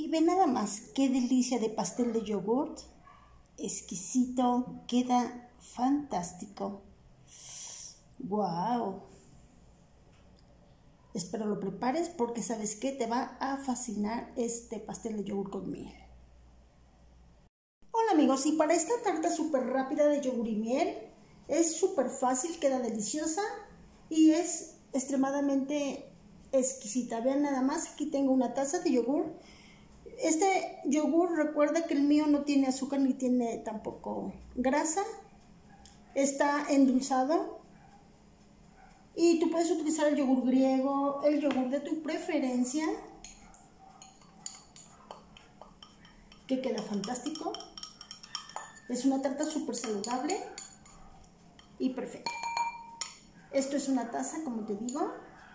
ve nada más, qué delicia de pastel de yogurt. Exquisito, queda fantástico. ¡Wow! Espero lo prepares porque sabes que te va a fascinar este pastel de yogur con miel. Hola amigos, y para esta tarta súper rápida de yogur y miel, es súper fácil, queda deliciosa y es extremadamente exquisita. Vean nada más, aquí tengo una taza de yogur. Este yogur, recuerda que el mío no tiene azúcar ni tiene tampoco grasa. Está endulzado. Y tú puedes utilizar el yogur griego, el yogur de tu preferencia, que queda fantástico. Es una tarta súper saludable y perfecta. Esto es una taza, como te digo,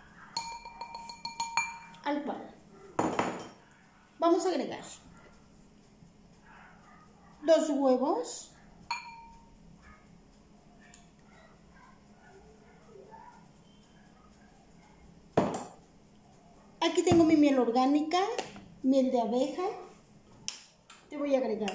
al cual vamos a agregar 2 huevos, aquí tengo mi miel orgánica, miel de abeja. Te voy a agregar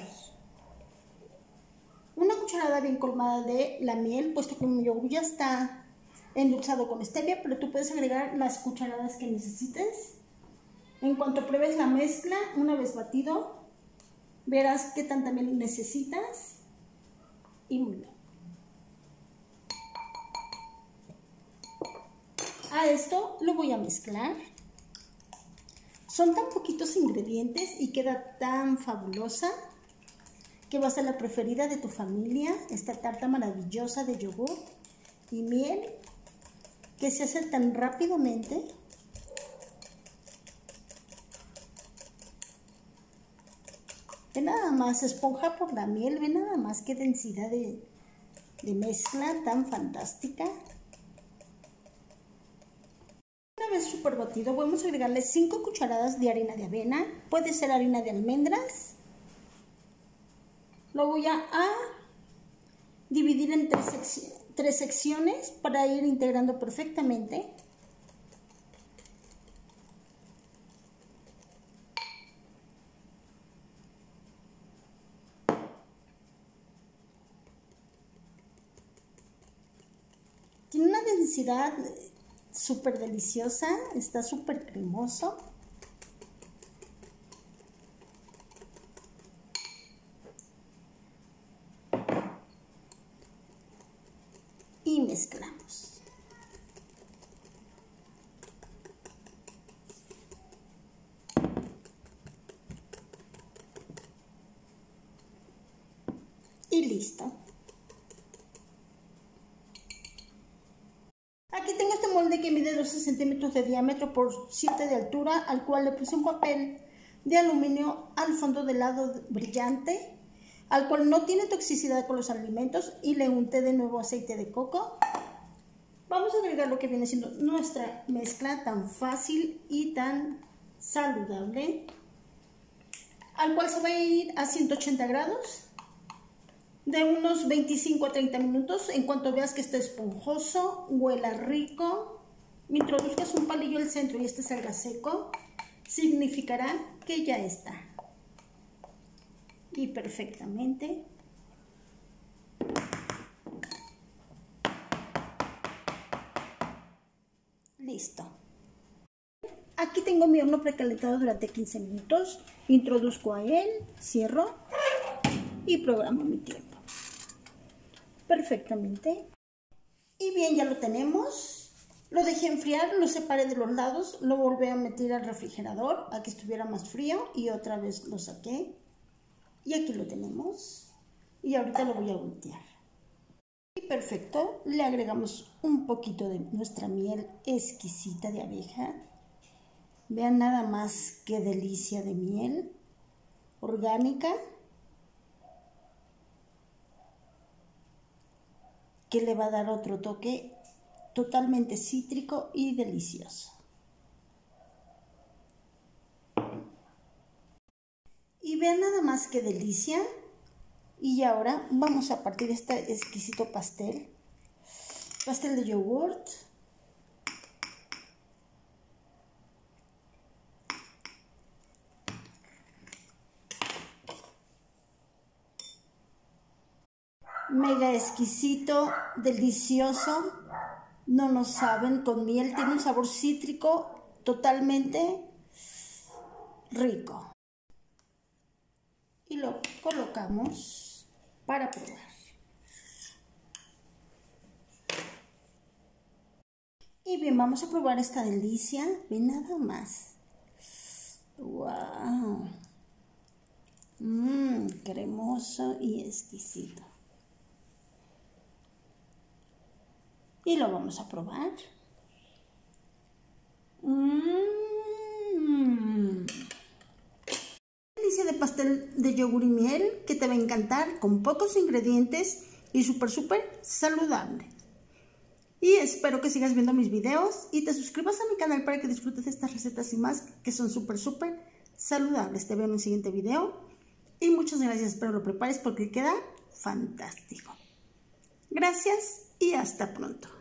una cucharada bien colmada de la miel, puesto que mi yogur ya está endulzado con stevia, pero tú puedes agregar las cucharadas que necesites. En cuanto pruebes la mezcla, una vez batido, verás qué tanta miel necesitas. Y muy bien. A esto lo voy a mezclar. Son tan poquitos ingredientes y queda tan fabulosa que va a ser la preferida de tu familia, esta tarta maravillosa de yogur y miel que se hace tan rápidamente. Ve nada más, esponja por la miel, ve nada más qué densidad de mezcla tan fantástica. Una vez súper batido, vamos a agregarle 5 cucharadas de harina de avena, puede ser harina de almendras. Lo voy a dividir en 3 secciones para ir integrando perfectamente. Tiene una densidad súper deliciosa, está súper cremoso. Y mezclamos. Y listo. Aquí tengo este molde que mide 12 centímetros de diámetro por 7 de altura, al cual le puse un papel de aluminio al fondo del lado brillante, al cual no tiene toxicidad con los alimentos, y le unté de nuevo aceite de coco. Vamos a agregar lo que viene siendo nuestra mezcla tan fácil y tan saludable, al cual se va a ir a 180 grados de unos 25 a 30 minutos. En cuanto veas que está esponjoso, huela rico, me introduzcas un palillo al centro y este salga seco, significará que ya está. Y perfectamente. Listo. Aquí tengo mi horno precalentado durante 15 minutos. Introduzco a él, cierro y programo mi tiempo. Perfectamente. Y bien, ya lo tenemos. Lo dejé enfriar, lo separé de los lados, lo volví a meter al refrigerador a que estuviera más frío y otra vez lo saqué. Y aquí lo tenemos. Y ahorita lo voy a voltear. Y perfecto, le agregamos un poquito de nuestra miel exquisita de abeja. Vean nada más qué delicia de miel orgánica, que le va a dar otro toque totalmente cítrico y delicioso. Y vean nada más qué delicia. Y ahora vamos a partir este exquisito pastel de yogurt. mega exquisito, delicioso. No lo saben, con miel, tiene un sabor cítrico totalmente rico. Y lo colocamos para probar. Y bien, vamos a probar esta delicia. Ven nada más. ¡Wow! Cremoso y exquisito. Y lo vamos a probar. Delicia de pastel de yogur y miel que te va a encantar, con pocos ingredientes y súper saludable. Y espero que sigas viendo mis videos y te suscribas a mi canal para que disfrutes de estas recetas y más que son súper saludables. Te veo en el siguiente video y muchas gracias. Espero lo prepares porque queda fantástico. Gracias y hasta pronto.